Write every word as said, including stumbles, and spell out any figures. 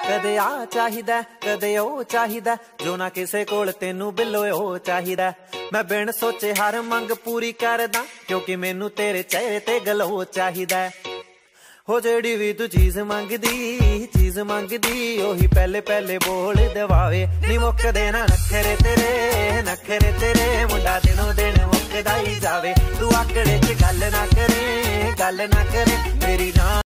कदे आ चाहिदा कदे ओ चाहिदा, जो ना किसे कोल तेनू बिलो ओ चाहिदा। मैं बिन सोचे हर मंग पूरी करदा, क्योंकि मैनू तेरे चेहरे ते गलो चाहिदा। हो जेड़ी भी तू चीज मंगदी चीज मंगदी, ओही पहले पहले बोल दवावे। नी मुकदे ना नखरे तेरे नखरे तेरे, मुंडा दिनों दिन मुकदा ही जावे। तू आकड़े च गल ना करे गल ना करे मेरी ना